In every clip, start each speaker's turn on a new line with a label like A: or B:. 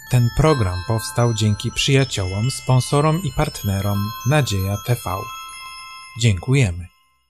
A: Ten program powstał dzięki przyjaciołom, sponsorom i partnerom Nadzieja TV. Dziękujemy.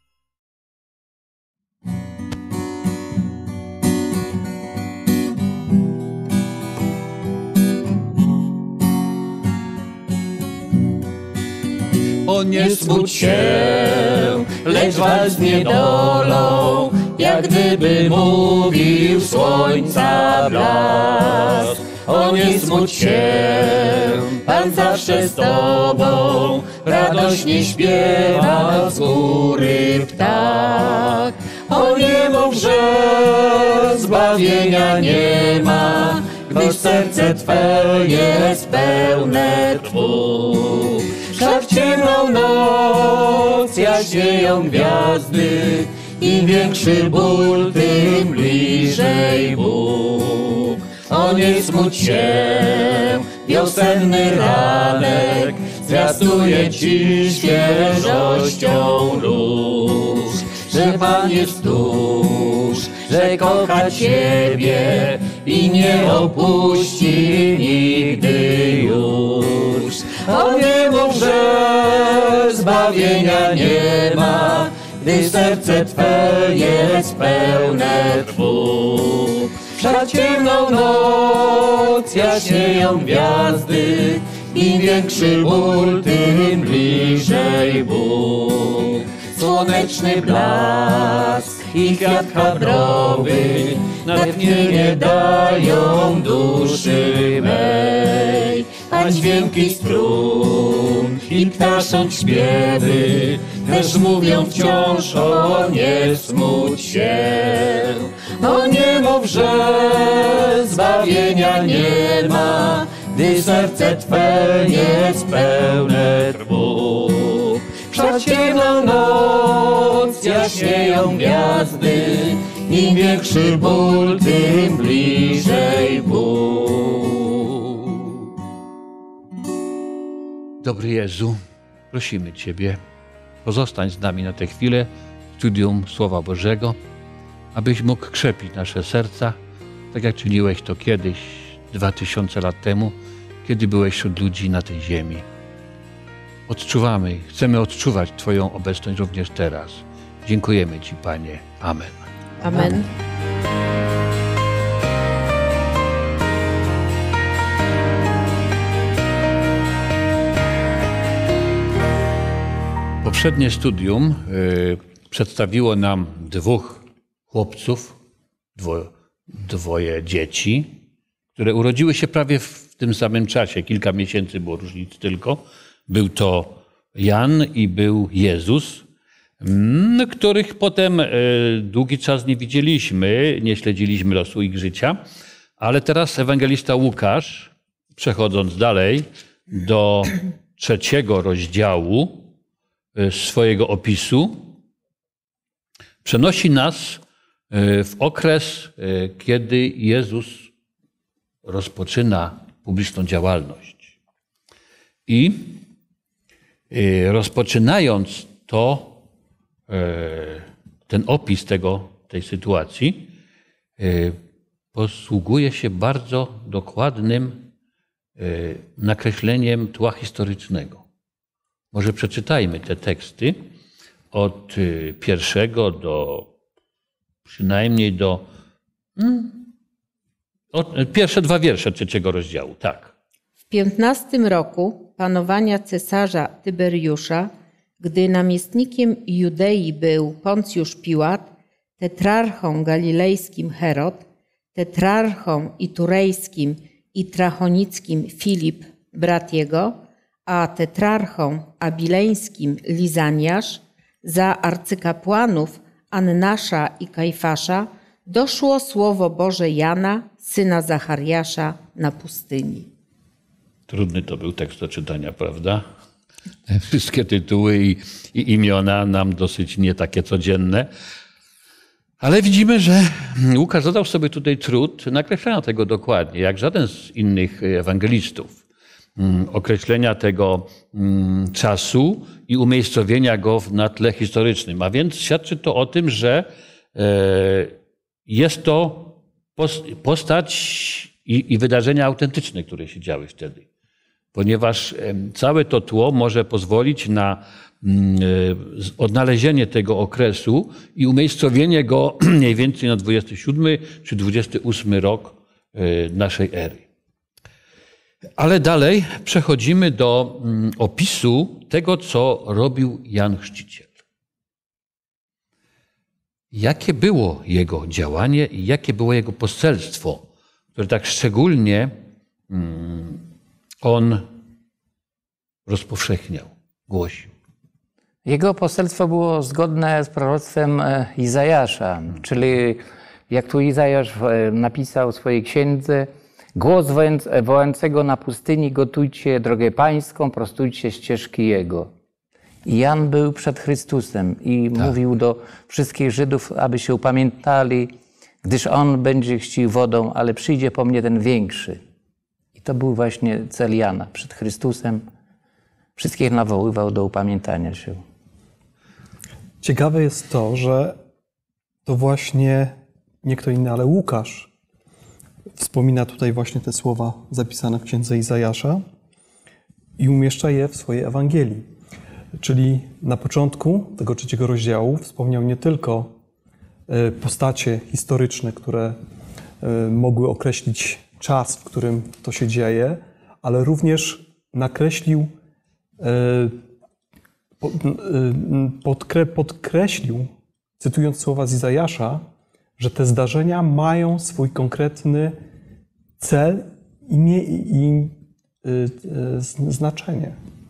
B: O nie smuć się, lecz walcz z niedolą, jak gdyby mówił słońca blask. O nie smuć się, Pan zawsze z tobą, radośnie śpiewa z góry ptak. O nie mów, że zbawienia nie ma, gdyż serce twe jest pełne trwóg. Wszak w ciemną noc jaśnieją gwiazdy, im większy ból, tym bliżej Bóg. O nie smuć się, wiosenny ranek zwiastuje ci świeżością róż, że Pan jest tuż, że kocha ciebie i nie opuści nigdy już. O nie mów, że zbawienia nie ma, gdy serce twe jest pełne trwóg. Wszak ciemną noc jaśnieją gwiazdy, im większy ból, tym bliżej Bóg. Słoneczny blask i kwiat habrowy natchnienie dają duszy mej, a dźwięki strun i ptasząt śpiewy też mówią wciąż o nie smuć się. O nie mów, że zbawienia nie ma, gdy serce twe jest pełne trwóg. Wszak ciemną noc jaśnieją gwiazdy, im większy ból, tym bliżej Bóg.
C: Dobry Jezu, prosimy Ciebie, pozostań z nami na tę chwilę w studium Słowa Bożego, abyś mógł krzepić nasze serca, tak jak czyniłeś to kiedyś, 2000 lat temu, kiedy byłeś wśród ludzi na tej ziemi. Chcemy odczuwać Twoją obecność również teraz. Dziękujemy Ci, Panie. Amen.
D: Amen.
C: Poprzednie studium przedstawiło nam dwóch chłopców, dwoje dzieci, które urodziły się prawie w tym samym czasie. Kilka miesięcy było różnic tylko. Był to Jan i był Jezus, których potem długi czas nie widzieliśmy, nie śledziliśmy losu ich życia. Ale teraz ewangelista Łukasz, przechodząc dalej do 3 rozdziału swojego opisu, przenosi nas w okres, kiedy Jezus rozpoczyna publiczną działalność. I rozpoczynając ten opis tej sytuacji, posługuje się bardzo dokładnym nakreśleniem tła historycznego. Może przeczytajmy te teksty od 1 do przynajmniej do pierwsze 2 wiersze 3 rozdziału. Tak.
D: W 15 roku panowania cesarza Tyberiusza, gdy namiestnikiem Judei był Poncjusz Piłat, tetrarchą galilejskim Herod, tetrarchą iturejskim i trachonickim Filip, brat jego, a tetrarchą abileńskim Lizaniasz, za arcykapłanów Annasza i Kajfasza doszło słowo Boże Jana, syna Zachariasza, na pustyni.
C: Trudny to był tekst do czytania, prawda? Wszystkie tytuły i imiona nam dosyć nie takie codzienne. Ale widzimy, że Łukasz zadał sobie tutaj trud nakreślenia tego dokładnie, jak żaden z innych ewangelistów. Określenia tego czasu i umiejscowienia go na tle historycznym. A więc świadczy to o tym, że jest to postać i wydarzenia autentyczne, które się działy wtedy. Ponieważ całe to tło może pozwolić na odnalezienie tego okresu i umiejscowienie go mniej więcej na 27 czy 28 rok naszej ery. Ale dalej przechodzimy do opisu tego, co robił Jan Chrzciciel. Jakie było jego działanie i jakie było jego poselstwo, które tak szczególnie on rozpowszechniał, głosił.
E: Jego poselstwo było zgodne z proroctwem Izajasza, czyli jak tu Izajasz napisał w swojej księdze: głos wołającego na pustyni, gotujcie drogę pańską, prostujcie ścieżki Jego. I Jan był przed Chrystusem i mówił do wszystkich Żydów, aby się upamiętali, gdyż On będzie chrzcił wodą, ale przyjdzie po mnie ten większy. I to był właśnie cel Jana. Przed Chrystusem wszystkich nawoływał do upamiętania się.
F: Ciekawe jest to, że to właśnie nie kto inny, ale Łukasz wspomina tutaj właśnie te słowa zapisane w księdze Izajasza i umieszcza je w swojej Ewangelii. Czyli na początku tego 3 rozdziału wspomniał nie tylko postacie historyczne, które mogły określić czas, w którym to się dzieje, ale również nakreślił, podkreślił, cytując słowa z Izajasza, że te zdarzenia mają swój konkretny cel i znaczenie.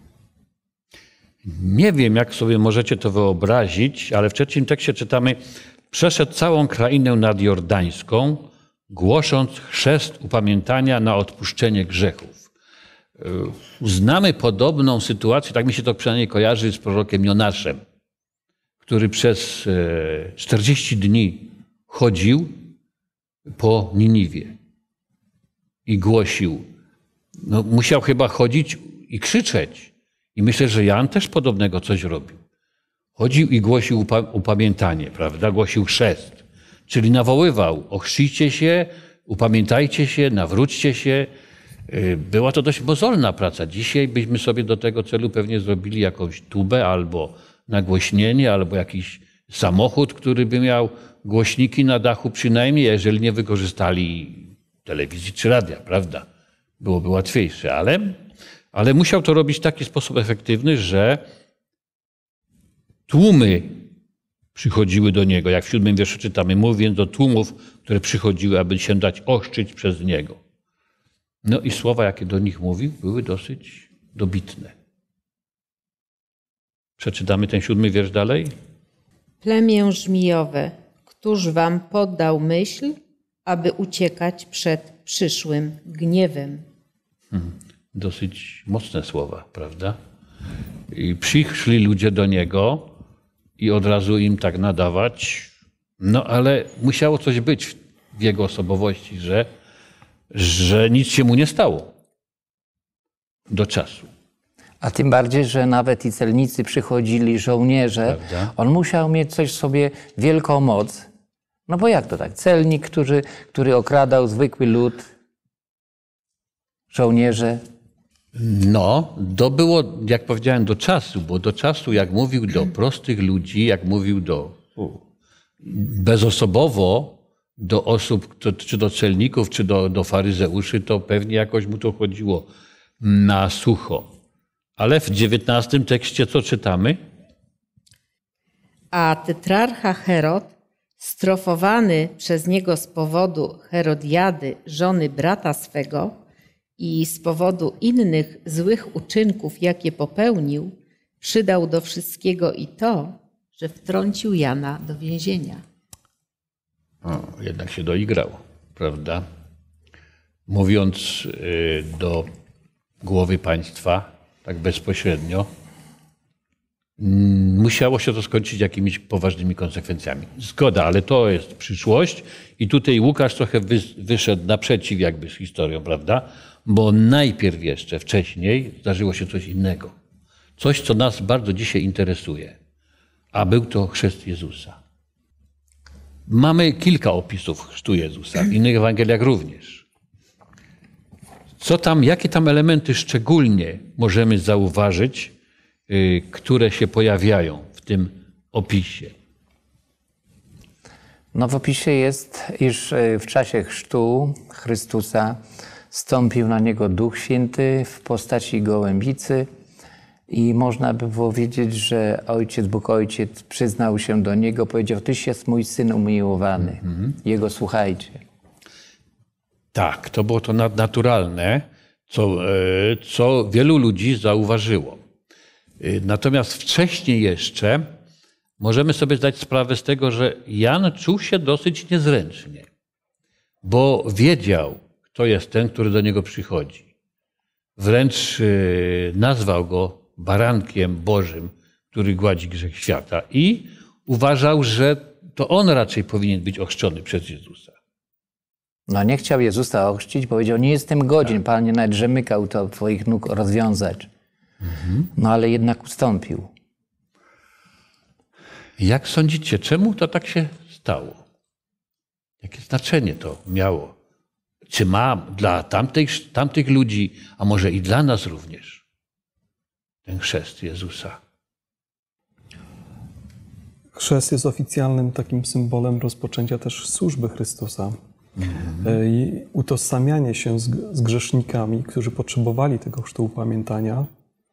C: Nie wiem, jak sobie możecie to wyobrazić, ale w trzecim tekście czytamy: przeszedł całą krainę nadjordańską, głosząc chrzest upamiętania na odpuszczenie grzechów. Znamy podobną sytuację, tak mi się to przynajmniej kojarzy, z prorokiem Jonaszem, który przez 40 dni chodził po Niniwie i głosił. No, musiał chyba chodzić i krzyczeć. I myślę, że Jan też podobnego coś robił. Chodził i głosił upamiętanie, prawda? Głosił chrzest. Czyli nawoływał: ochrzcijcie się, upamiętajcie się, nawróćcie się. Była to dość mozolna praca. Dzisiaj byśmy sobie do tego celu pewnie zrobili jakąś tubę albo nagłośnienie, albo jakiś samochód, który by miał głośniki na dachu przynajmniej, jeżeli nie wykorzystali telewizji czy radia, prawda? Byłoby łatwiejsze, ale musiał to robić w taki sposób efektywny, że tłumy przychodziły do niego. Jak w 7 wierszu czytamy: mów więc do tłumów, które przychodziły, aby się dać ochrzcić przez niego. No i słowa, jakie do nich mówił, były dosyć dobitne. Przeczytamy ten 7 wiersz dalej. Plemię
D: żmijowe, któż wam poddał myśl, aby uciekać przed przyszłym gniewem?
C: Dosyć mocne słowa, prawda? I przyszli ludzie do niego i od razu im tak nadawać. No ale musiało coś być w jego osobowości, że nic się mu nie stało do czasu.
E: A tym bardziej, że nawet i celnicy przychodzili, żołnierze. Prawda? On musiał mieć coś w sobie, wielką moc. No bo jak to tak? Celnik, który okradał zwykły lud, żołnierze.
C: No, to było, jak powiedziałem, do czasu, bo do czasu, jak mówił do prostych ludzi, jak mówił bezosobowo do osób, czy do celników, czy do faryzeuszy, to pewnie jakoś mu to chodziło na sucho. Ale w 19 tekście co czytamy?
D: A tetrarcha Herod, strofowany przez niego z powodu Herodiady, żony brata swego, i z powodu innych złych uczynków, jakie popełnił, przydał do wszystkiego i to, że wtrącił Jana do więzienia.
C: Jednak się doigrał, prawda? Mówiąc do głowy państwa, tak bezpośrednio, musiało się to skończyć jakimiś poważnymi konsekwencjami. Zgoda, ale to jest przyszłość i tutaj Łukasz trochę wyszedł naprzeciw jakby z historią, prawda? Bo najpierw jeszcze wcześniej zdarzyło się coś innego. Coś, co nas bardzo dzisiaj interesuje. A był to chrzest Jezusa. Mamy kilka opisów chrztu Jezusa, w innych Ewangeliach również. Jakie tam elementy szczególnie możemy zauważyć, które się pojawiają w tym opisie?
E: No w opisie jest, iż w czasie chrztu Chrystusa stąpił na niego Duch Święty w postaci gołębicy i można by było wiedzieć, że Bóg Ojciec przyznał się do niego, powiedział: Tyś jest mój Syn umiłowany, Jego słuchajcie.
C: Tak, to było to nadnaturalne, co wielu ludzi zauważyło. Natomiast wcześniej jeszcze możemy sobie zdać sprawę z tego, że Jan czuł się dosyć niezręcznie, bo wiedział, kto jest ten, który do niego przychodzi. Wręcz nazwał go barankiem Bożym, który gładzi grzech świata, i uważał, że to on raczej powinien być ochrzczony przez Jezusa.
E: No nie chciał Jezusa ochrzcić, powiedział: nie jestem godzien, Panie, nawet rzemykał to twoich nóg rozwiązać. No ale jednak ustąpił.
C: Jak sądzicie, czemu to tak się stało? Jakie znaczenie to miało? Czy ma dla tamtych ludzi, a może i dla nas również, ten chrzest Jezusa?
F: Chrzest jest oficjalnym takim symbolem rozpoczęcia też służby Chrystusa. I utożsamianie się z grzesznikami, którzy potrzebowali tego chrztu upamiętania,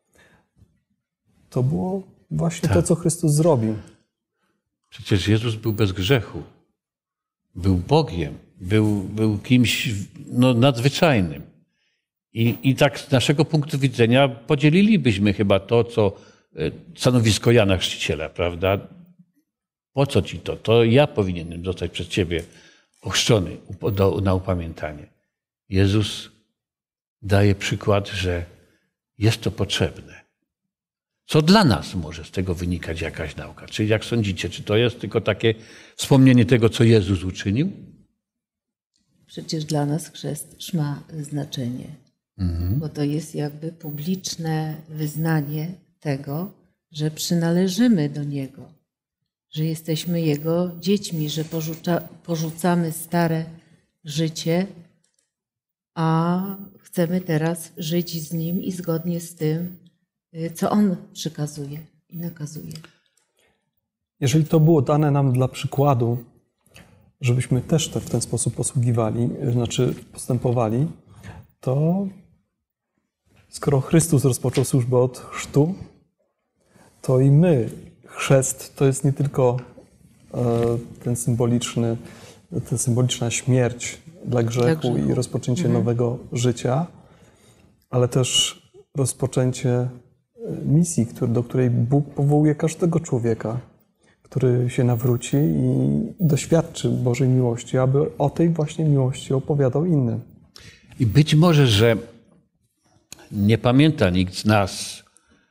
F: to było właśnie to, co Chrystus zrobił.
C: Przecież Jezus był bez grzechu. Był Bogiem. Był kimś nadzwyczajnym. I tak z naszego punktu widzenia podzielilibyśmy chyba to, co stanowisko Jana Chrzciciela, prawda? Po co ci to? To ja powinienem zostać przez ciebie ochrzczony na upamiętanie. Jezus daje przykład, że jest to potrzebne. Co dla nas może z tego wynikać jakaś nauka? Czy jak sądzicie, czy to jest tylko takie wspomnienie tego, co Jezus uczynił?
D: Przecież dla nas chrzest ma znaczenie, bo to jest jakby publiczne wyznanie tego, że przynależymy do Niego, że jesteśmy Jego dziećmi, że porzucamy stare życie, a chcemy teraz żyć z Nim i zgodnie z tym, co On przykazuje i nakazuje.
F: Jeżeli to było dane nam dla przykładu, żebyśmy też w ten sposób posługiwali, znaczy postępowali, to skoro Chrystus rozpoczął służbę od chrztu, to i my, chrzest to jest nie tylko ta symboliczna śmierć dla grzechu i rozpoczęcie nowego życia, ale też rozpoczęcie misji, do której Bóg powołuje każdego człowieka, który się nawróci i doświadczy Bożej miłości, aby o tej właśnie miłości opowiadał innym.
C: I być może, że nie pamięta nikt z nas,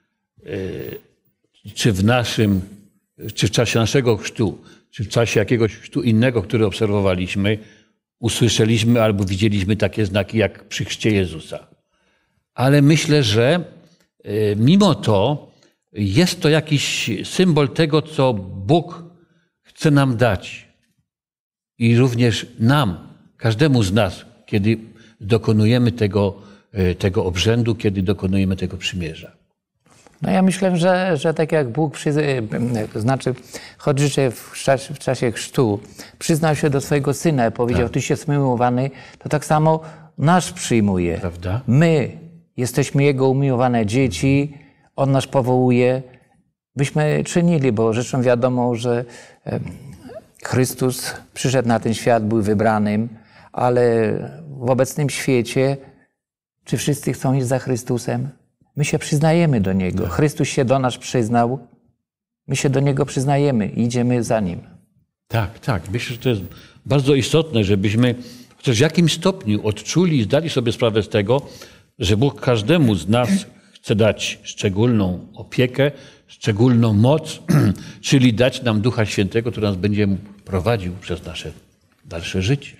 C: czy w czasie naszego chrztu, czy w czasie jakiegoś chrztu innego, który obserwowaliśmy, usłyszeliśmy albo widzieliśmy takie znaki jak przy chrzcie Jezusa. Ale myślę, że mimo to jest to jakiś symbol tego, co Bóg chce nam dać. I również nam, każdemu z nas, kiedy dokonujemy tego obrzędu, kiedy dokonujemy tego przymierza.
E: No ja myślę, że tak jak Bóg, choć w czasie chrztu przyznał się do swojego Syna, powiedział: Tyś jest umiłowany, to tak samo nas przyjmuje.
C: Prawda?
E: My jesteśmy Jego umiłowane dzieci, On nas powołuje, byśmy czynili, bo rzeczą wiadomą, że Chrystus przyszedł na ten świat, był wybranym, ale w obecnym świecie, czy wszyscy chcą iść za Chrystusem? My się przyznajemy do Niego. Chrystus się do nas przyznał, my się do Niego przyznajemy i idziemy za Nim.
C: Tak. Myślę, że to jest bardzo istotne, żebyśmy chociaż w jakimś stopniu odczuli i zdali sobie sprawę z tego, że Bóg każdemu z nas chce dać szczególną opiekę, szczególną moc, czyli dać nam Ducha Świętego, który nas będzie prowadził przez nasze dalsze życie.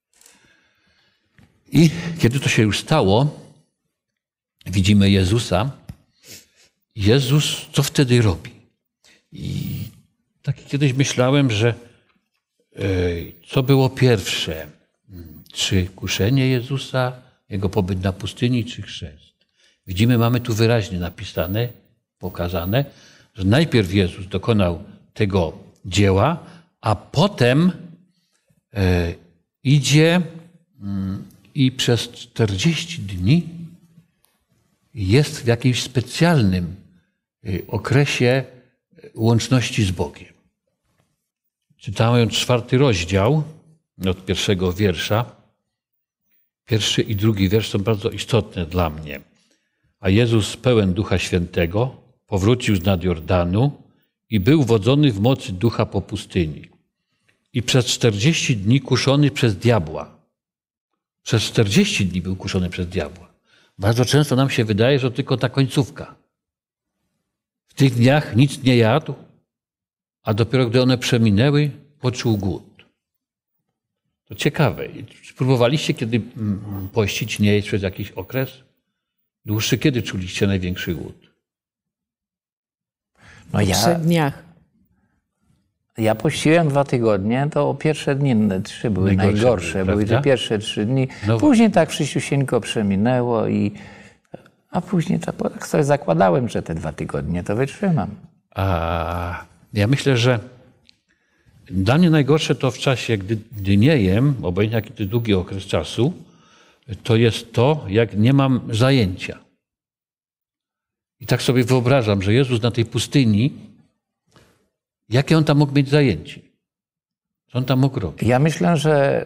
C: I kiedy to się już stało, widzimy Jezusa. Jezus co wtedy robi? I tak kiedyś myślałem, że co było pierwsze? Czy kuszenie Jezusa, jego pobyt na pustyni czy chrzest. Widzimy, mamy tu wyraźnie napisane, pokazane, że najpierw Jezus dokonał tego dzieła, a potem idzie i przez 40 dni jest w jakimś specjalnym okresie łączności z Bogiem. Czytałem 4 rozdział od 1 wiersza. 1 i 2 wiersz są bardzo istotne dla mnie. A Jezus pełen Ducha Świętego powrócił z nad Jordanu i był wodzony w mocy Ducha po pustyni. I przez 40 dni kuszony przez diabła. Przez 40 dni był kuszony przez diabła. Bardzo często nam się wydaje, że to tylko ta końcówka. W tych dniach nic nie jadł, a dopiero gdy one przeminęły, poczuł głód. To ciekawe. Spróbowaliście kiedy pościć, nie jeść przez jakiś okres dłuższy? Kiedy czuliście największy głód?
E: No
D: W 3 dniach.
E: Ja pościłem 2 tygodnie, to pierwsze dni 3 były najgorsze. Były te pierwsze 3 dni.
C: No
E: później tak wszyściusieńko przeminęło a później tak sobie zakładałem, że te 2 tygodnie to wytrzymam.
C: A ja myślę, że dla mnie najgorsze to w czasie, gdy nie jem, obojętnie jaki to długi okres czasu, to jest to, jak nie mam zajęcia. I tak sobie wyobrażam, że Jezus na tej pustyni, jakie on tam mógł mieć zajęcie? Co on tam mógł robić?
E: Ja myślę, że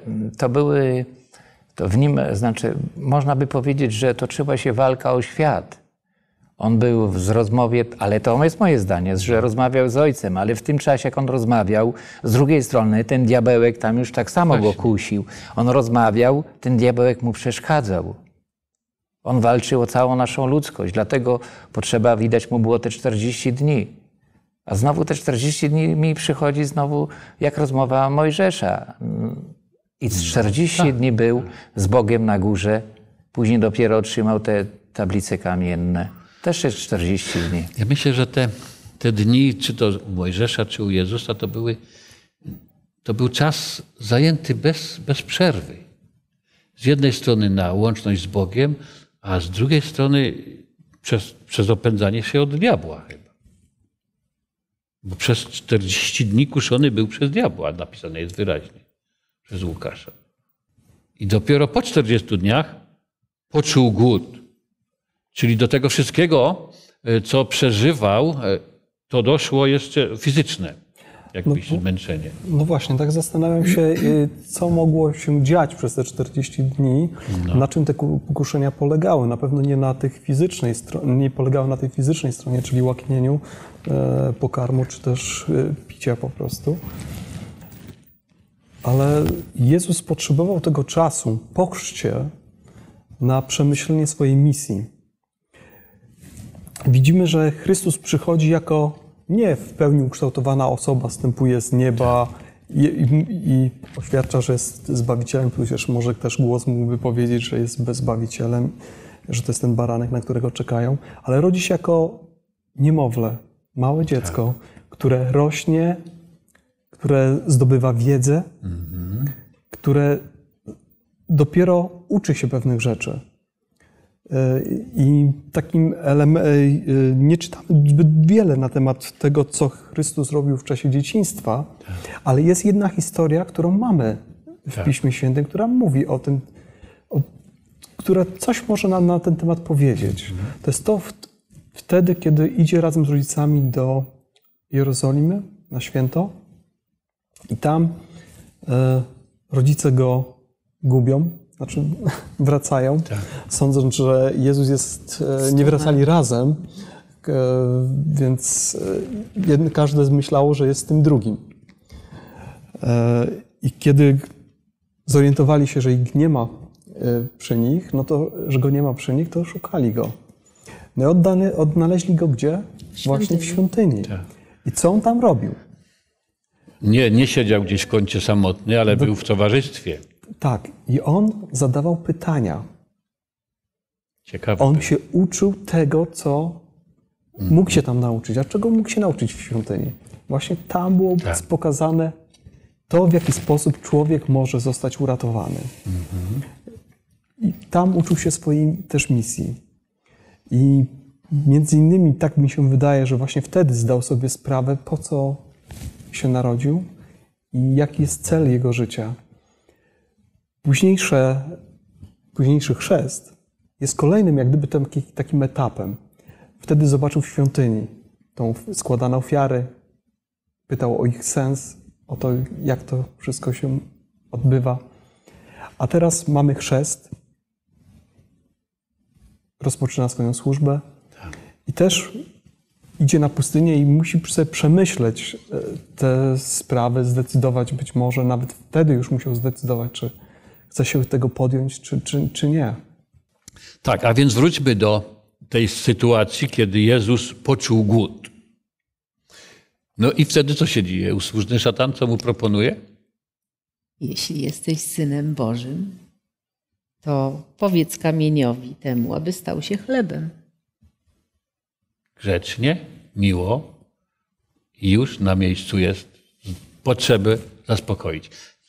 E: to w nim, znaczy można by powiedzieć, że toczyła się walka o świat. On był w rozmowie, ale to jest moje zdanie, że rozmawiał z Ojcem, ale w tym czasie, jak on rozmawiał, z drugiej strony ten diabełek tam już tak samo go kusił. On rozmawiał, ten diabełek mu przeszkadzał. On walczył o całą naszą ludzkość, dlatego potrzeba, widać mu było te 40 dni. A znowu te 40 dni mi przychodzi znowu jak rozmowa Mojżesza. I 40 dni był z Bogiem na górze, później dopiero otrzymał te tablice kamienne. Też jest 40 dni.
C: Ja myślę, że te dni, czy to u Mojżesza, czy u Jezusa, to był czas zajęty bez przerwy. Z jednej strony na łączność z Bogiem, a z drugiej strony przez opędzanie się od diabła chyba. Bo przez 40 dni kuszony był przez diabła, napisane jest wyraźnie przez Łukasza. I dopiero po 40 dniach poczuł głód. Czyli do tego wszystkiego, co przeżywał, to doszło jeszcze fizyczne, jakieś zmęczenie.
F: No właśnie, tak zastanawiam się, co mogło się dziać przez te 40 dni, na czym te pokuszenia polegały. Na pewno nie na tych fizycznej stronie, nie polegały na tej fizycznej stronie, czyli łaknieniu pokarmu, czy też picia po prostu. Ale Jezus potrzebował tego czasu po chrzcie na przemyślenie swojej misji. Widzimy, że Chrystus przychodzi jako nie w pełni ukształtowana osoba, zstępuje z nieba i oświadcza, że jest Zbawicielem, tudzież może też głos mógłby powiedzieć, że jest Zbawicielem, że to jest ten baranek, na którego czekają, ale rodzi się jako niemowlę, małe dziecko, które rośnie, które zdobywa wiedzę, które dopiero uczy się pewnych rzeczy. I takim nie czytamy zbyt wiele na temat tego, co Chrystus robił w czasie dzieciństwa, ale jest jedna historia, którą mamy w Piśmie Świętym, która mówi o tym, która coś może nam na ten temat powiedzieć. To jest to wtedy, kiedy idzie razem z rodzicami do Jerozolimy na święto i tam rodzice go gubią, znaczy wracają, sądząc, że Jezus jest, nie wracali razem, więc każde myślało, że jest tym drugim. I kiedy zorientowali się, że ich nie ma przy nich, no to, że go nie ma przy nich, to szukali go. No i odnaleźli go gdzie? Właśnie w świątyni. I co on tam robił?
C: Nie siedział gdzieś w kącie samotny, ale był w towarzystwie.
F: Tak. I on zadawał pytania.
C: Ciekawe.
F: On się uczył tego, co mógł się tam nauczyć. A czego mógł się nauczyć w świątyni? Właśnie tam było pokazane to, w jaki sposób człowiek może zostać uratowany. I tam uczył się swojej też misji. I między innymi tak mi się wydaje, że właśnie wtedy zdał sobie sprawę, po co się narodził i jaki jest cel jego życia. Późniejszy chrzest jest kolejnym jak gdyby takim etapem. Wtedy zobaczył w świątyni, tą składane ofiary, pytał o ich sens, o to, jak to wszystko się odbywa. A teraz mamy chrzest, rozpoczyna swoją służbę i też idzie na pustynię i musi sobie przemyśleć te sprawy, zdecydować być może, nawet wtedy już musiał zdecydować, czy chce się tego podjąć, czy nie.
C: Tak, a więc wróćmy do tej sytuacji, kiedy Jezus poczuł głód. No i wtedy co się dzieje? Usłużny szatan co mu proponuje?
D: Jeśli jesteś Synem Bożym, to powiedz kamieniowi temu, aby stał się chlebem.
C: Grzecznie, miło i już na miejscu jest potrzeby zaspokoić.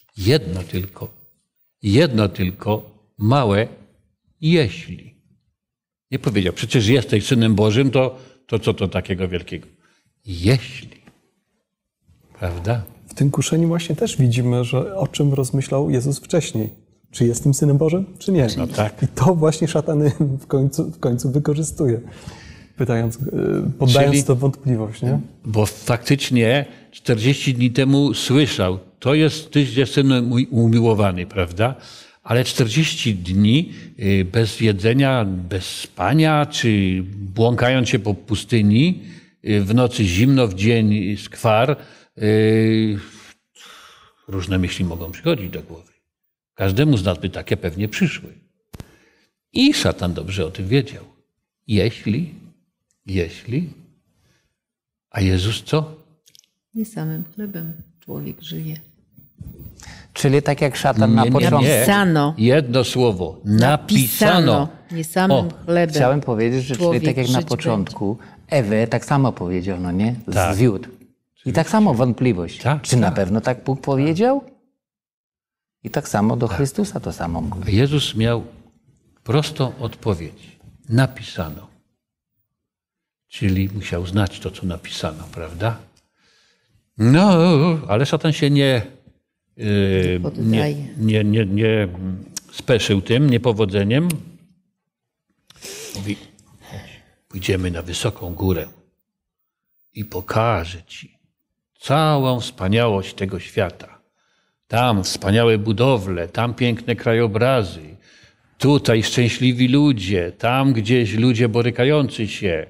C: Jedno tylko małe jeśli. Nie powiedział, przecież jesteś Synem Bożym, to co to takiego wielkiego? Jeśli. Prawda?
F: W tym kuszeniu właśnie też widzimy, że o czym rozmyślał Jezus wcześniej. Czy jestem Synem Bożym, czy nie?
C: No tak.
F: I to właśnie szatan w końcu wykorzystuje, poddając to wątpliwość. Nie?
C: Bo faktycznie 40 dni temu słyszał, tyś jest Syn mój umiłowany, prawda? Ale 40 dni bez jedzenia, bez spania, czy błąkając się po pustyni, w nocy zimno, w dzień skwar, różne myśli mogą przychodzić do głowy. Każdemu z nas by takie pewnie przyszły. I szatan dobrze o tym wiedział. Jeśli, a Jezus co?
D: Nie samym chlebem człowiek żyje.
E: Czyli tak jak szatan na początku.
D: Napisano.
C: Jedno słowo. Napisano.
D: Nie samym chlebem.
E: Chciałem powiedzieć, że czyli tak jak na początku Ewę tak samo powiedział, no nie?
C: Tak.
E: Zwiódł. I tak samo wątpliwość.
C: Tak,
E: Czy na
C: tak.
E: pewno tak Bóg powiedział? I tak samo do Chrystusa to samo mówi.
C: A Jezus miał prostą odpowiedź. Napisano. Czyli musiał znać to, co napisano, prawda? No, ale szatan się nie speszył tym niepowodzeniem. Mówi, pójdziemy na wysoką górę i pokażę ci całą wspaniałość tego świata. Tam wspaniałe budowle, tam piękne krajobrazy, tutaj szczęśliwi ludzie, tam gdzieś ludzie borykający się.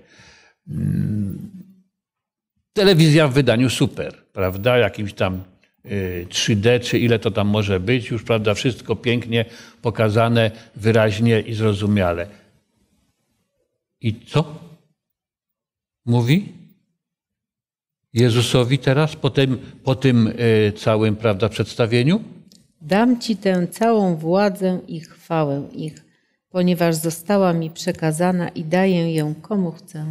C: Telewizja w wydaniu super, prawda? Jakimś tam 3D, czy ile to tam może być, już prawda, wszystko pięknie pokazane, wyraźnie i zrozumiale. I co? Mówi Jezusowi teraz, po tym całym, prawda, przedstawieniu?
D: Dam ci tę całą władzę i chwałę ich, ponieważ została mi przekazana i daję ją komu chcę.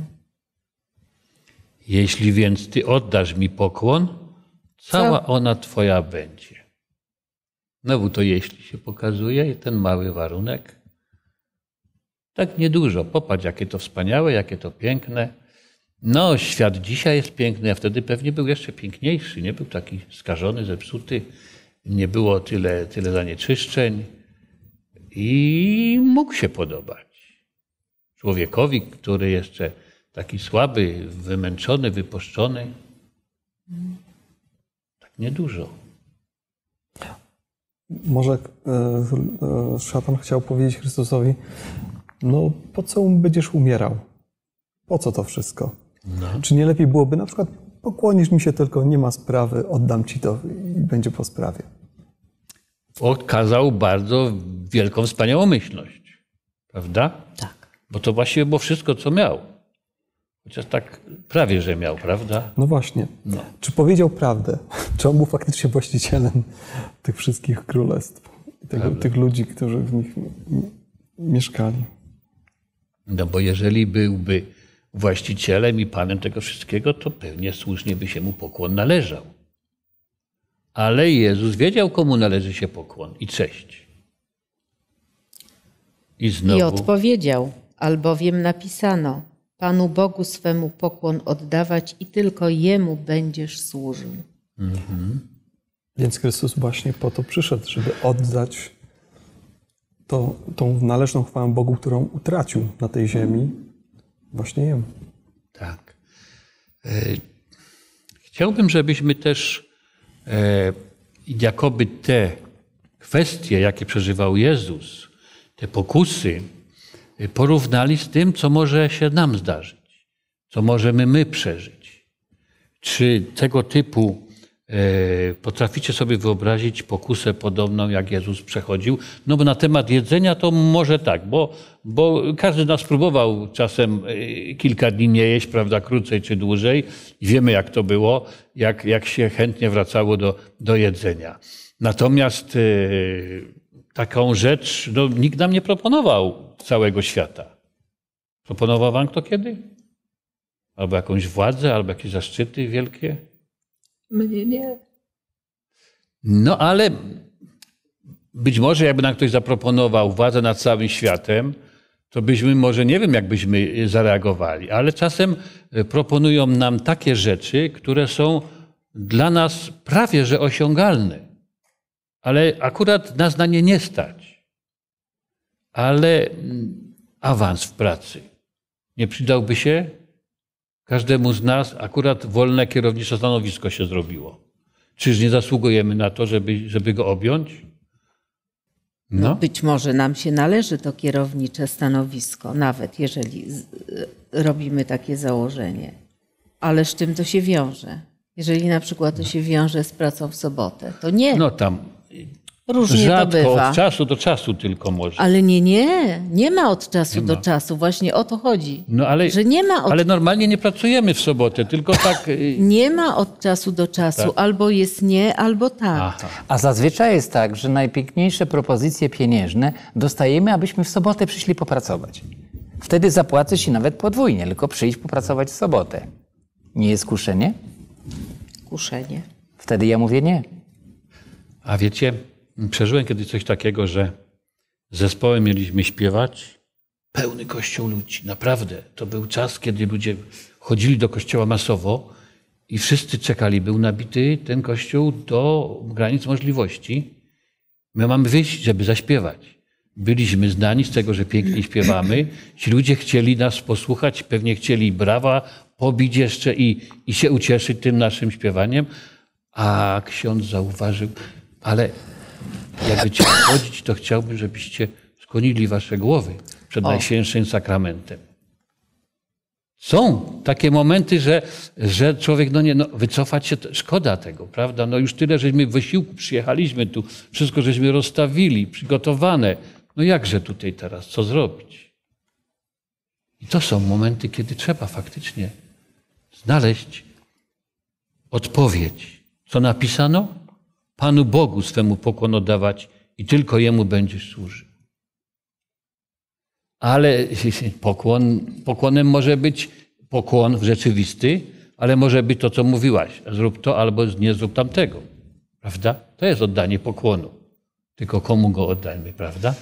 C: Jeśli więc ty oddasz mi pokłon, cała ona twoja będzie. Znowu to jeśli się pokazuje, ten mały warunek. Tak niedużo. Popatrz, jakie to wspaniałe, jakie to piękne. No, świat dzisiaj jest piękny, a wtedy pewnie był jeszcze piękniejszy. Nie był taki skażony, zepsuty. Nie było tyle zanieczyszczeń. I mógł się podobać. Człowiekowi, który jeszcze taki słaby, wymęczony, wypuszczony. Tak niedużo.
F: Może szatan chciał powiedzieć Chrystusowi, no po co będziesz umierał? Po co to wszystko?
C: No.
F: Czy nie lepiej byłoby na przykład pokłonisz mi się tylko, nie ma sprawy, oddam ci to i będzie po sprawie.
C: Okazał bardzo wielką wspaniałomyślność. Prawda?
D: Tak.
C: Bo to właściwie było wszystko, co miał. Chociaż tak prawie, że miał, prawda?
F: No właśnie.
C: No.
F: Czy powiedział prawdę? Czy on był faktycznie właścicielem tych wszystkich królestw? Tych ludzi, którzy w nich mieszkali?
C: No bo jeżeli byłby właścicielem i panem tego wszystkiego, to pewnie słusznie by się mu pokłon należał. Ale Jezus wiedział, komu należy się pokłon i cześć. I znowu.
D: I odpowiedział, albowiem napisano, Panu Bogu swemu pokłon oddawać i tylko Jemu będziesz służył.
F: Więc Chrystus właśnie po to przyszedł, żeby oddać tą należną chwałę Bogu, którą utracił na tej ziemi, właśnie Jemu.
C: Tak. Chciałbym, żebyśmy też jakoby te kwestie, jakie przeżywał Jezus, te pokusy, porównali z tym, co może się nam zdarzyć, co możemy my przeżyć. Czy tego typu potraficie sobie wyobrazić pokusę podobną, jak Jezus przechodził? No bo na temat jedzenia to może tak, bo każdy z nas próbował czasem kilka dni nie jeść, prawda, krócej czy dłużej. I wiemy, jak to było, jak się chętnie wracało do jedzenia. Natomiast taką rzecz nikt nam nie proponował całego świata. Proponował wam kto kiedy? Albo jakąś władzę, albo jakieś zaszczyty wielkie?
D: Mnie nie.
C: No ale być może jakby nam ktoś zaproponował władzę nad całym światem, to byśmy może, nie wiem jak byśmy zareagowali, ale czasem proponują nam takie rzeczy, które są dla nas prawie że osiągalne. Ale akurat nas na nie stać. Ale awans w pracy nie przydałby się? Każdemu z nas akurat wolne kierownicze stanowisko się zrobiło. Czyż nie zasługujemy na to, żeby go objąć? No.
D: Być może nam się należy to kierownicze stanowisko, nawet jeżeli robimy takie założenie. Ale z czym to się wiąże? Jeżeli na przykład to się wiąże z pracą w sobotę, to nie.
C: No tam
D: Różnie
C: rzadko,
D: to bywa.
C: od czasu do czasu tylko może.
D: Ale nie ma od czasu do czasu. Właśnie o to chodzi.
C: No
D: że nie ma
C: ale normalnie nie pracujemy w sobotę, tylko tak...
D: Nie ma od czasu do czasu.
C: Tak.
D: Albo jest nie, albo tak.
C: Aha.
E: A zazwyczaj jest tak, że najpiękniejsze propozycje pieniężne dostajemy, abyśmy w sobotę przyszli popracować. Wtedy zapłacę ci nawet podwójnie, tylko przyjść popracować w sobotę. Nie jest kuszenie?
D: Kuszenie.
E: Wtedy ja mówię nie.
C: A wiecie, przeżyłem kiedyś coś takiego, że z zespołem mieliśmy śpiewać, pełny kościół ludzi, naprawdę. To był czas, kiedy ludzie chodzili do kościoła masowo i wszyscy czekali. Był nabity ten kościół do granic możliwości. My mamy wyjść, żeby zaśpiewać. Byliśmy znani z tego, że pięknie śpiewamy. Ci ludzie chcieli nas posłuchać, pewnie chcieli brawa pobić jeszcze i się ucieszyć tym naszym śpiewaniem. A ksiądz zauważył, ale jak będziecie chodzić, to chciałbym, żebyście skłonili wasze głowy przed Najświętszym Sakramentem. Są takie momenty, że człowiek, wycofać się, szkoda tego, prawda? No już tyle, żeśmy w wysiłku przyjechaliśmy tu, wszystko żeśmy rozstawili, przygotowane. No jakże tutaj teraz, co zrobić? I to są momenty, kiedy trzeba faktycznie znaleźć odpowiedź. Co napisano? Panu Bogu swemu pokłon oddawać i tylko Jemu będziesz służył. Ale pokłonem może być pokłon rzeczywisty, ale może być to, co mówiłaś. Zrób to albo nie zrób tamtego. Prawda? To jest oddanie pokłonu. Tylko komu go oddajmy, prawda?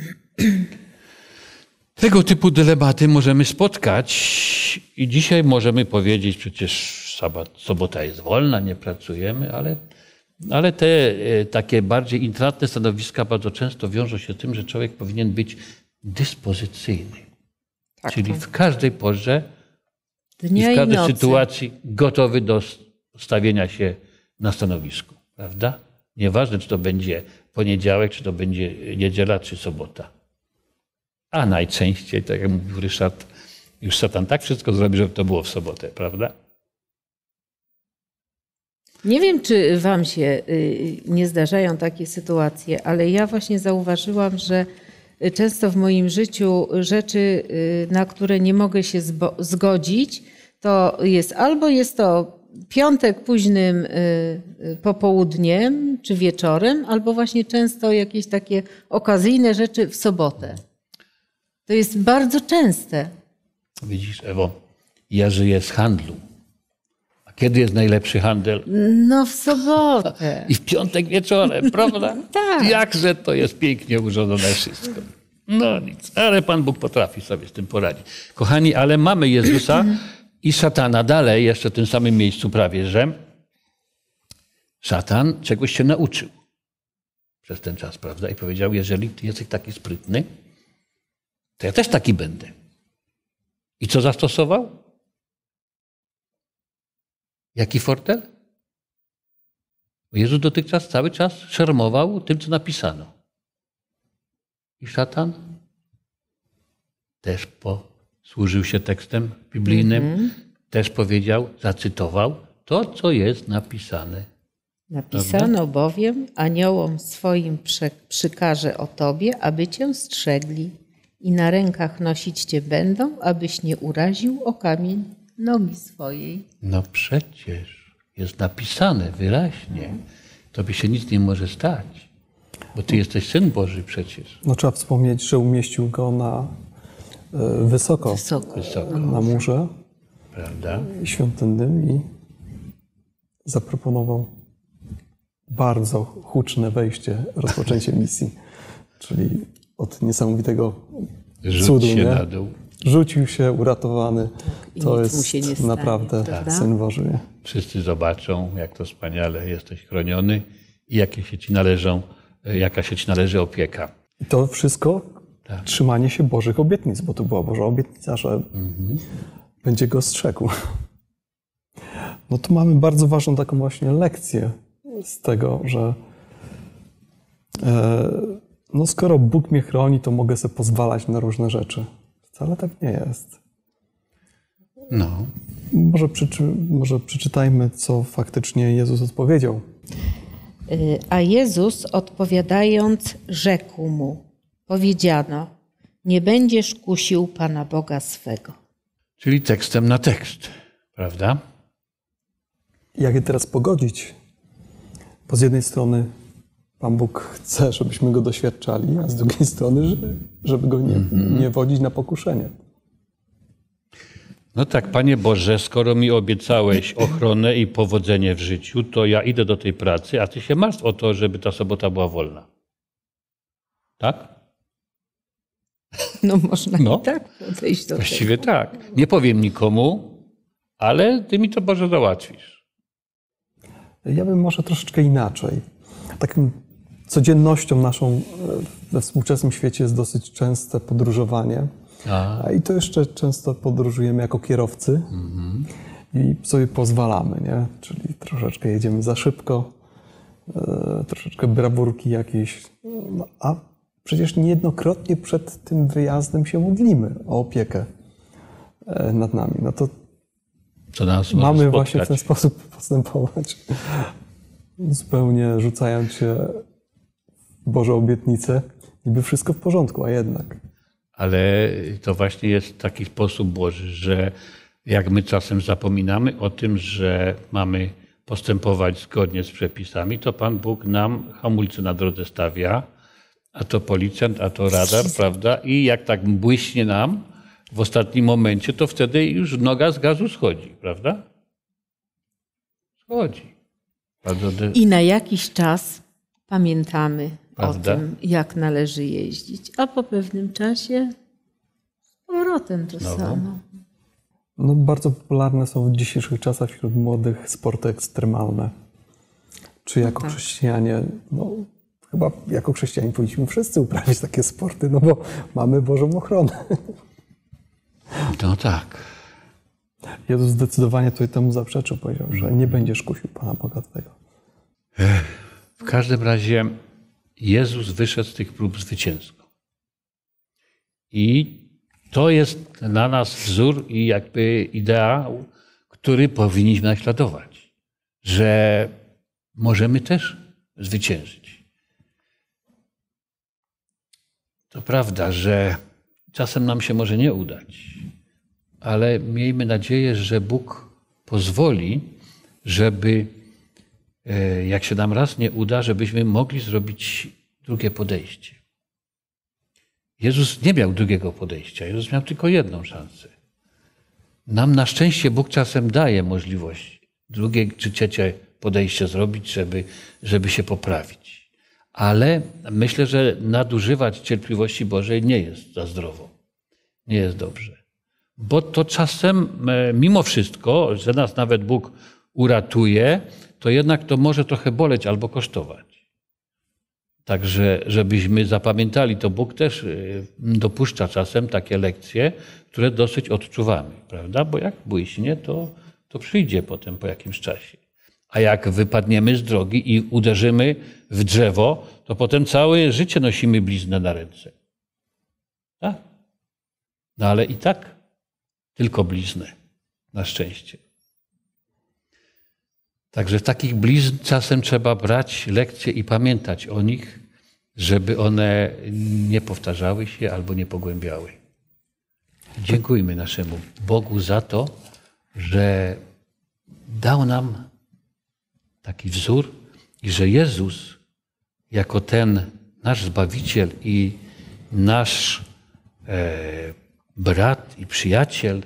C: Tego typu dylematy możemy spotkać i dzisiaj możemy powiedzieć, przecież sobota jest wolna, nie pracujemy, ale te takie bardziej intratne stanowiska bardzo często wiążą się z tym, że człowiek powinien być dyspozycyjny.
D: Tak,
C: czyli w każdej porze
D: dnia
C: i w każdej
D: nocy.
C: sytuacji gotowy do stawienia się na stanowisku. Prawda? Nieważne, czy to będzie poniedziałek, czy to będzie niedziela, czy sobota. A najczęściej, tak jak mówił Ryszard, już szatan tak wszystko zrobi, żeby to było w sobotę, prawda?
D: Nie wiem, czy wam się nie zdarzają takie sytuacje, ale ja właśnie zauważyłam, że często w moim życiu rzeczy, na które nie mogę się zgodzić, to jest to piątek późnym popołudniem czy wieczorem, albo właśnie często jakieś takie okazyjne rzeczy w sobotę. To jest bardzo częste.
C: Widzisz, Ewo, ja żyję z handlu. A kiedy jest najlepszy handel?
D: No w sobotę.
C: I w piątek wieczorem, prawda?
D: Tak.
C: Jakże to jest pięknie urządzone wszystko. No nic, ale Pan Bóg potrafi sobie z tym poradzić. Kochani, ale mamy Jezusa i szatana dalej, jeszcze w tym samym miejscu prawie, że szatan czegoś się nauczył przez ten czas, prawda? I powiedział, jeżeli ty jesteś taki sprytny, to ja też taki będę. I co zastosował? Jaki fortel? Bo Jezus dotychczas cały czas szermował tym, co napisano. I szatan też posłużył się tekstem biblijnym, też powiedział, zacytował to, co jest napisane.
D: Napisano bowiem, aniołom swoim przykaże o tobie, aby cię strzegli i na rękach nosić cię będą, abyś nie uraził o kamień nogi swojej.
C: No przecież jest napisane wyraźnie. Tobie się nic nie może stać, bo ty jesteś Syn Boży przecież.
F: No trzeba wspomnieć, że umieścił go na wysoko, na murze
C: Prawda?
F: świątynnym i zaproponował bardzo huczne wejście, rozpoczęcie misji. Czyli od niesamowitego cudu,
C: Rzuć się
F: nie?
C: na dół.
F: Rzucił się, uratowany.
D: I
F: To
D: nic mu się nie
F: jest
D: stanie,
F: naprawdę
D: prawda?
F: Syn Boży. Nie?
C: Wszyscy zobaczą, jak to wspaniale jesteś chroniony i jaka się ci należy opieka.
F: I to wszystko trzymanie się Bożych obietnic, bo to była Boża obietnica, że będzie go strzegł. No tu mamy bardzo ważną taką właśnie lekcję z tego, że no skoro Bóg mnie chroni, to mogę sobie pozwalać na różne rzeczy. Wcale tak nie jest.
C: No,
F: Może przeczytajmy, co faktycznie Jezus odpowiedział.
D: A Jezus odpowiadając rzekł mu, powiedziano, nie będziesz kusił Pana Boga swego.
C: czyli tekstem na tekst, prawda?
F: Jak je teraz pogodzić? Bo z jednej strony Pan Bóg chce, żebyśmy Go doświadczali, a z drugiej strony, żeby Go nie wodzić na pokuszenie.
C: No tak, Panie Boże, skoro mi obiecałeś ochronę i powodzenie w życiu, to ja idę do tej pracy, a Ty się martw o to, żeby ta sobota była wolna. Tak?
D: No można
C: No.
D: i tak podejść do tego.
C: Właściwie tak. Nie powiem nikomu, ale Ty mi to, Boże, załatwisz.
F: Ja bym może troszeczkę inaczej. Taką codziennością naszą we współczesnym świecie jest dosyć częste podróżowanie. I to jeszcze często podróżujemy jako kierowcy i sobie pozwalamy, nie? Czyli troszeczkę jedziemy za szybko, troszeczkę brawurki jakieś, no, a przecież niejednokrotnie przed tym wyjazdem się modlimy o opiekę nad nami. No to
C: Co nas może
F: mamy
C: spotkać.
F: właśnie w ten sposób postępować, zupełnie rzucając się w Boże obietnice, niby wszystko w porządku, a jednak.
C: Ale to właśnie jest taki sposób Boży, że jak my czasem zapominamy o tym, że mamy postępować zgodnie z przepisami, to Pan Bóg nam hamulce na drodze stawia, a to policjant, a to radar, prawda? I jak tak błyśnie nam w ostatnim momencie, to wtedy już noga z gazu schodzi, prawda? Schodzi. Bardzo
D: I na jakiś czas pamiętamy
C: Prawda?
D: o tym, jak należy jeździć, a po pewnym czasie z powrotem to samo.
F: No, bardzo popularne są w dzisiejszych czasach wśród młodych sporty ekstremalne. Czy jako chrześcijanie, no chyba jako chrześcijanie powinniśmy wszyscy uprawiać takie sporty, no bo mamy Bożą ochronę.
C: No tak.
F: Jezus zdecydowanie tutaj temu zaprzeczył, powiedział, że nie będziesz kusił Pana Boga Twego.
C: W każdym razie Jezus wyszedł z tych prób zwycięsko. I to jest dla nas wzór i jakby ideał, który powinniśmy naśladować. Że możemy też zwyciężyć. To prawda, że czasem nam się może nie udać, ale miejmy nadzieję, że Bóg pozwoli, żeby jak się nam raz nie uda, żebyśmy mogli zrobić drugie podejście. Jezus nie miał drugiego podejścia. Jezus miał tylko jedną szansę. Nam na szczęście Bóg czasem daje możliwość drugie czy trzecie podejście zrobić, żeby się poprawić. Ale myślę, że nadużywać cierpliwości Bożej nie jest za zdrowo. Nie jest dobrze. Bo to czasem, mimo wszystko, że nas nawet Bóg uratuje, to jednak to może trochę boleć albo kosztować. Także, żebyśmy zapamiętali, to Bóg też dopuszcza czasem takie lekcje, które dosyć odczuwamy, prawda? Bo jak błyśnie, to przyjdzie potem po jakimś czasie. A jak wypadniemy z drogi i uderzymy w drzewo, to potem całe życie nosimy bliznę na ręce. Tak? No ale i tak tylko bliznę, na szczęście. Także takich blizn czasem trzeba brać lekcje i pamiętać o nich, żeby one nie powtarzały się albo nie pogłębiały. Dziękujmy naszemu Bogu za to, że dał nam taki wzór i że Jezus jako ten nasz Zbawiciel i nasz brat i przyjaciel,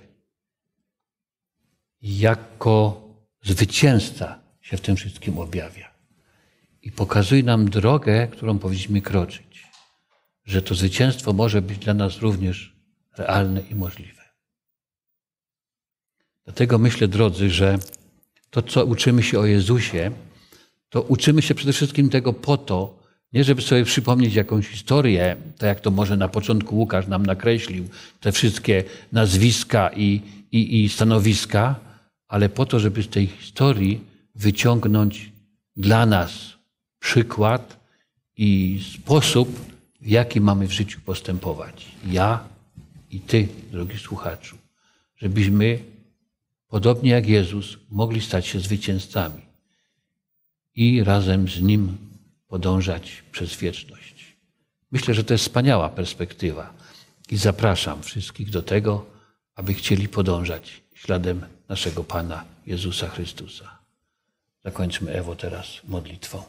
C: jako zwycięzca się w tym wszystkim objawia. I pokazuje nam drogę, którą powinniśmy kroczyć. Że to zwycięstwo może być dla nas również realne i możliwe. Dlatego myślę, drodzy, że to, co uczymy się o Jezusie, to uczymy się przede wszystkim tego po to, nie żeby sobie przypomnieć jakąś historię, tak jak to może na początku Łukasz nam nakreślił, te wszystkie nazwiska i stanowiska, ale po to, żeby z tej historii wyciągnąć dla nas przykład i sposób, w jaki mamy w życiu postępować. Ja i ty, drogi słuchaczu, żebyśmy, podobnie jak Jezus, mogli stać się zwycięzcami i razem z Nim podążać przez wieczność. Myślę, że to jest wspaniała perspektywa i zapraszam wszystkich do tego, aby chcieli podążać śladem naszego Pana Jezusa Chrystusa. Zakończmy, Ewo, teraz modlitwą.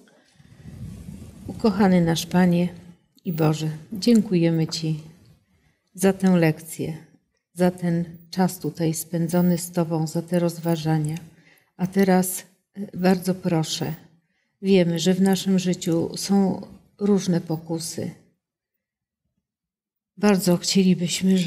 D: Ukochany nasz Panie i Boże, dziękujemy Ci za tę lekcję, za ten czas tutaj spędzony z Tobą, za te rozważania. A teraz bardzo proszę, wiemy, że w naszym życiu są różne pokusy. Bardzo chcielibyśmy,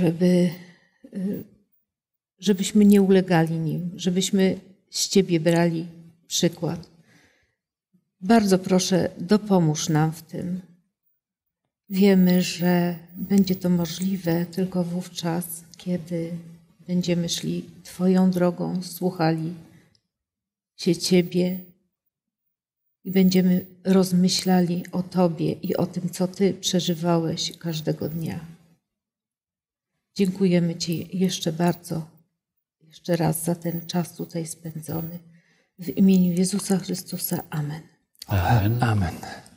D: żebyśmy nie ulegali nim, żebyśmy z Ciebie brali przykład. Bardzo proszę, dopomóż nam w tym. Wiemy, że będzie to możliwe tylko wówczas, kiedy będziemy szli Twoją drogą, słuchali się Ciebie i będziemy rozmyślali o Tobie i o tym, co Ty przeżywałeś każdego dnia. Dziękujemy Ci jeszcze raz za ten czas tutaj spędzony. W imieniu Jezusa Chrystusa. Amen.
C: Amen.
E: Amen.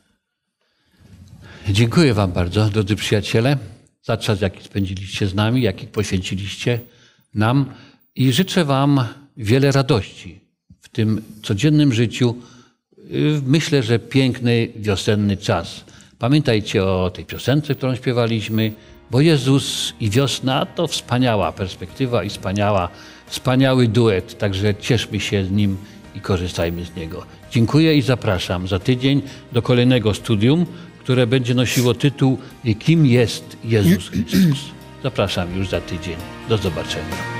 C: Dziękuję Wam bardzo, drodzy przyjaciele, za czas, jaki spędziliście z nami, jaki poświęciliście nam i życzę Wam wiele radości w tym codziennym życiu. Myślę, że piękny, wiosenny czas. Pamiętajcie o tej piosence, którą śpiewaliśmy, bo Jezus i wiosna to wspaniała perspektywa i wspaniały duet, także cieszmy się z Nim i korzystajmy z Niego. Dziękuję i zapraszam za tydzień do kolejnego studium, które będzie nosiło tytuł Kim jest Jezus Chrystus. Zapraszam już za tydzień. Do zobaczenia.